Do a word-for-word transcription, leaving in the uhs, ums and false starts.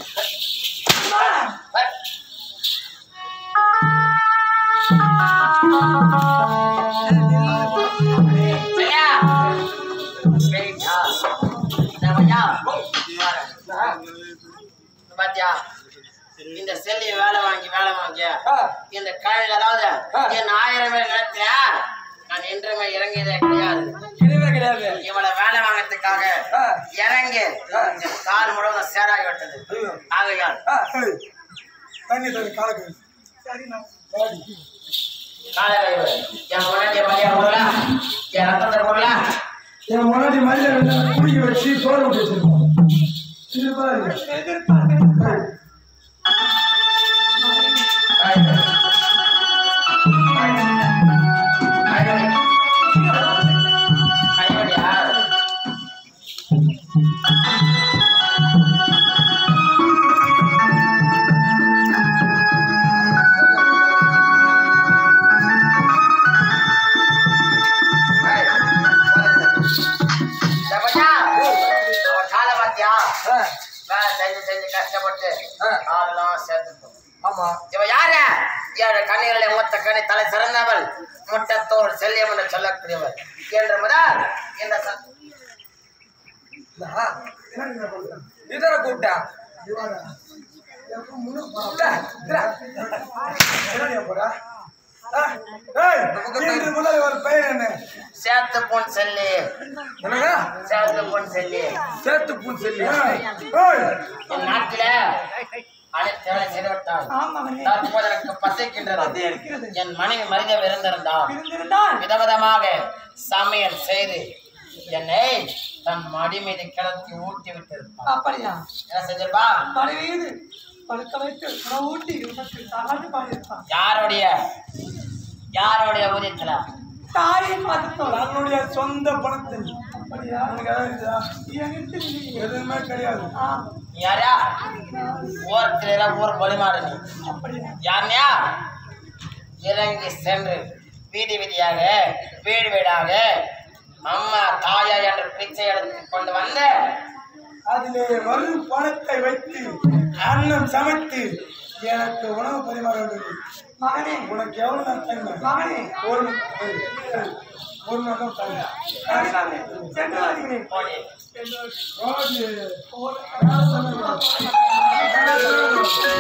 இந்த செல்லி வேலை வாங்கி வேலை வாங்கி இந்த கழில் அதாவது என் ஆயிரம் பேர் நிலத்துல நான் என்றுமே இறங்கியதே கிடையாது. கிடையாது. இவளை வேலை வாங்கறதுக்காக இறங்கி கால் முழுவதும் சேராகி விட்டது. ஆகையால் தண்ணி தண்ணி காலக்கு காலையில் என் முன்னாடி மரியாதை போடலா, என் ரத்தத்தை போடலா, என் முன்னாடி மரியாதை குடிக்க வச்சு சோறு விட்டு வச்சிருக்கோம். கண்ணிகளை மூத்த கணி தலை சிறந்தவள் முட்டத்தோல் செல்லியம் என்று சொல்லக்கூடியவர் என்று முதல் இந்த இதர கூப்பிட்டா சேத்து பொன் செல்லி சேத்து பொன் செல்லி சேத்து பூன் செல்லி என் நாட்டில அனைத்து செய்துவிட்டால் தற்போது எனக்கு பசிக்கின்றது. என் மனைவி மனிதர் இருந்திருந்தால் விதவிதமாக சமையல் செய்து என்னை தன் மடி மீது கிடத்தி ஊட்டி விட்டிருப்பான். அப்படியா? என்ன செஞ்சிருப்பா? மடி மீது படுக்க வைத்து ஊட்டி யாருடைய யாருடைய ஊதியத்துல? தாயின் மதத்தோடு தன்னுடைய சொந்த பணத்தில். அப்படியா? எதுவுமே கிடையாது. யாரா ஓரத்துல ஊர் பலிமாடு நீ அப்படியா? யாருயா இறங்கி சென்று வீதி வீதியாக வீடு வீடாக அம்மா தாயா என்று பிச்சை எடுத்து கொண்டு வந்த அதிலே வரும் பணத்தை வைத்து அன்னம் சமைத்து எனக்கு உணவு பரிமாற வேண்டும். மகனே, உனக்கு எவ்வளவு நான் தருவேன்? மகனே, ஒரு ஒரு நாளும் தருவேன். சென்று வருகிறேன். போடி. ஓடி.